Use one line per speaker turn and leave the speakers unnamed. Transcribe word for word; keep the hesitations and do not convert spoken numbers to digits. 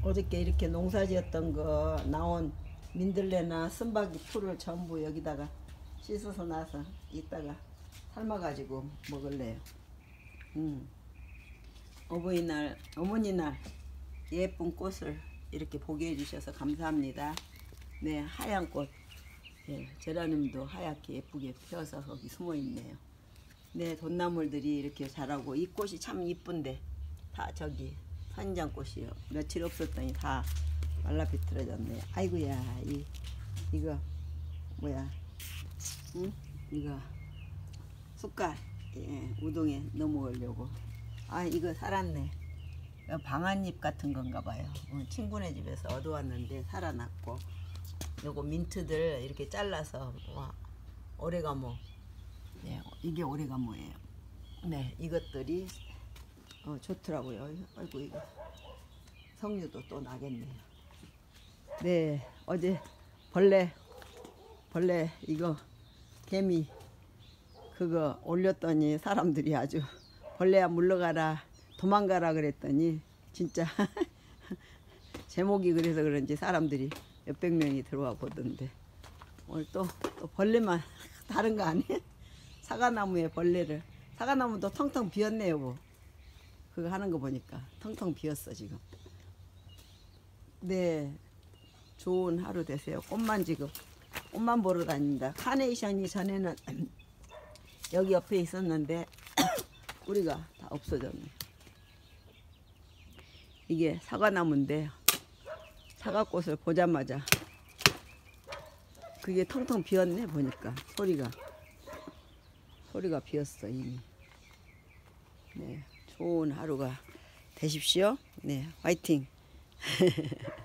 어저께 이렇게 농사지었던 거 나온 민들레나 쓴바귀 풀을 전부 여기다가 씻어서 놔서 이따가 삶아가지고 먹을래요. 음. 어버이날, 어머니날 예쁜 꽃을 이렇게 보게 해주셔서 감사합니다. 네, 하얀 꽃. 예, 제라늄도 하얗게 예쁘게 피어서 거기 숨어 있네요. 네, 돈나물들이 이렇게 자라고 이 꽃이 참 이쁜데 다 저기 선인장꽃이요. 며칠 없었더니 다 말라 비틀어졌네요. 아이고야, 이 이거 뭐야? 응? 이거 숟갈, 예, 우동에 넣어 먹으려고. 아, 이거 살았네. 방아잎 같은 건가 봐요. 어, 친구네 집에서 얻어왔는데 살아났고, 요거 민트들 이렇게 잘라서, 와, 오레가모. 네, 이게 오레가모예요. 네, 이것들이 어, 좋더라고요. 아이고, 이거 석류도 또 나겠네요. 네, 어제 벌레 벌레 이거 개미 그거 올렸더니 사람들이 아주 벌레야 물러가라 도망가라 그랬더니 진짜 제목이 그래서 그런지 사람들이 몇백 명이 들어와 보던데, 오늘 또, 또 벌레만 다른 거 아니에요? 사과나무에 벌레를, 사과나무도 텅텅 비었네요. 뭐 그거 하는 거 보니까 텅텅 비었어 지금. 네, 좋은 하루 되세요. 꽃만 지금 꽃만 보러 다닙니다. 카네이션이 전에는 여기 옆에 있었는데 뿌리가 다 없어졌네. 이게 사과나무인데 사과꽃을 보자마자 그게 텅텅 비었네. 보니까 소리가 소리가 비었어 이미. 네, 좋은 하루가 되십시오. 네, 화이팅.